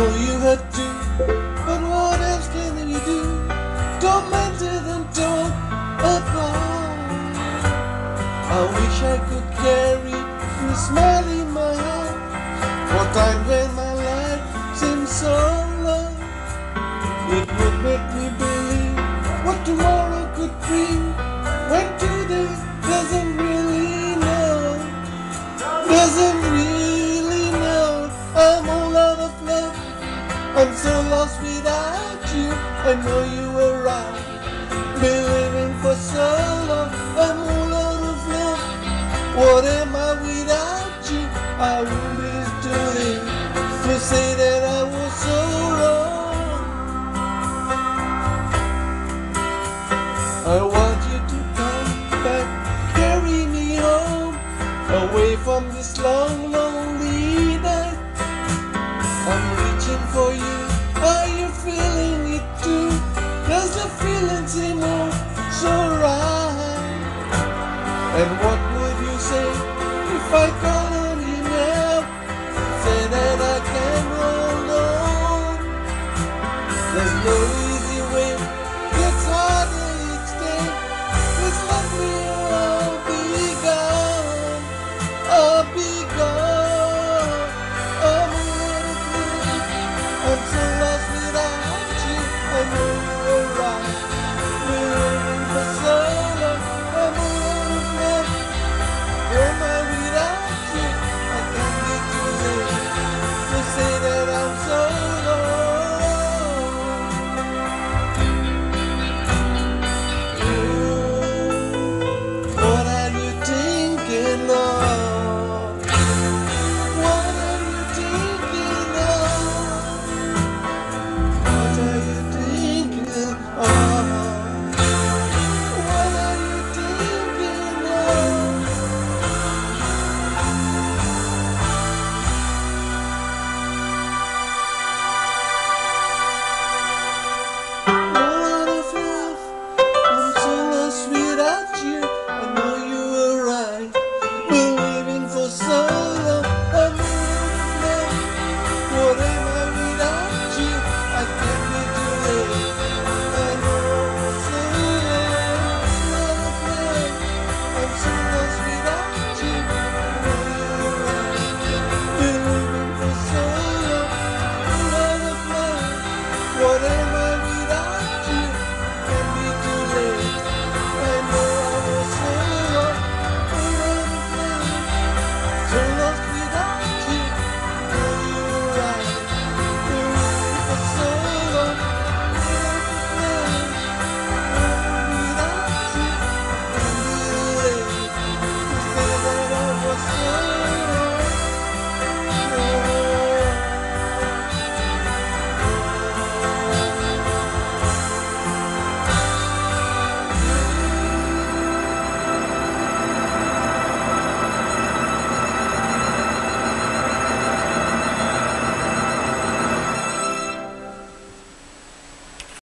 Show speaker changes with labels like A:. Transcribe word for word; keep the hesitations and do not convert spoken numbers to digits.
A: know you had to, but what else can we do? Tormented and torn apart. I wish I could carry the smile in my heart for time when my life seems so long. It would make me believe what tomorrow could bring, when today doesn't really know, doesn't really know. I'm all out of love, I'm so lost without you. I know you were right, believing for so long. I'm all out of love, what am I without you? I would be doing to say that I was so wrong. I want you to come back, carry me home, away from this long, lonely night. I'm reaching for you, are you feeling it too? Does the feeling seem oh so right? And what would you say if I call on you now? Say that I can hold on. There's no easy way, it's harder each day. Please let me or I'll be gone, I'll be gone. I'm out of love, I'm so lost